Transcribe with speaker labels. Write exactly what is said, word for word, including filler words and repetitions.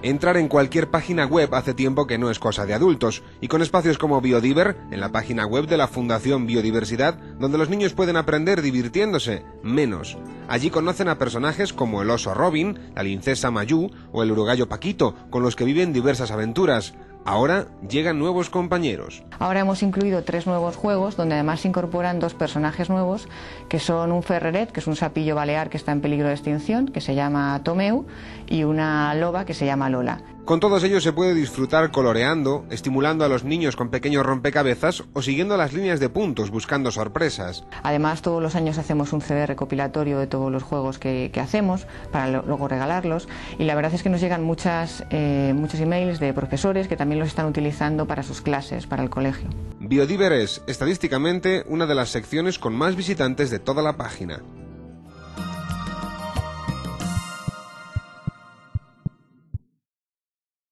Speaker 1: Entrar en cualquier página web hace tiempo que no es cosa de adultos, y con espacios como Biodiver, en la página web de la Fundación Biodiversidad, donde los niños pueden aprender divirtiéndose, menos. Allí conocen a personajes como el oso Robin, la princesa Mayú o el urogallo Paquito, con los que viven diversas aventuras. Ahora llegan nuevos compañeros.
Speaker 2: Ahora hemos incluido tres nuevos juegos, donde además se incorporan dos personajes nuevos, que son un ferreret, que es un sapillo balear que está en peligro de extinción, que se llama Tomeu, y una loba que se llama Lola.
Speaker 1: Con todos ellos se puede disfrutar coloreando, estimulando a los niños con pequeños rompecabezas o siguiendo las líneas de puntos buscando sorpresas.
Speaker 2: Además, todos los años hacemos un C D recopilatorio de todos los juegos que, que hacemos para lo, luego regalarlos, y la verdad es que nos llegan muchas, eh, muchos emails de profesores que también los están utilizando para sus clases, para el colegio.
Speaker 1: Biodiver es, estadísticamente, una de las secciones con más visitantes de toda la página.